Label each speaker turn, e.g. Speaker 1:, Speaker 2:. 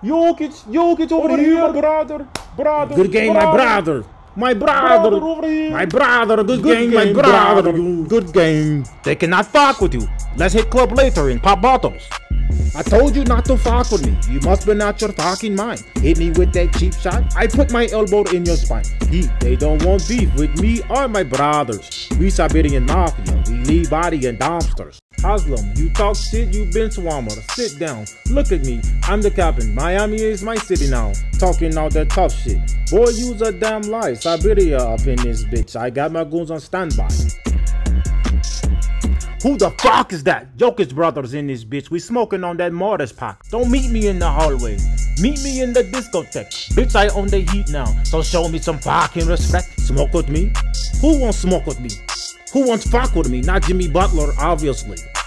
Speaker 1: Jokic over here, brother.
Speaker 2: Good game, my brother. My brother.
Speaker 1: Over here.
Speaker 2: My brother. Good game, my brother. Good game. They cannot fuck with you. Let's hit club later and pop bottles. I told you not to fuck with me. You must be out your fucking mind. Hit me with that cheap shot. I put my elbow in your spine. They don't want beef with me or my brothers. We Siberian mafia. We leave body in dumpsters. Haslam, you talk shit, you been swammer. Sit down. Look at me. I'm the captain. Miami is my city now. Talking all that tough shit. Boy, you's a damn lie. Siberia up in this bitch. I got my goons on standby. Who the fuck is that? Jokic brothers in this bitch. We smoking on that Mortis pack. Don't meet me in the hallway. Meet me in the discotheque. Bitch, I own the heat now. So show me some fucking respect. Smoke with me? Who wants smoke with me? Who wants fuck with me? Not Jimmy Butler, obviously.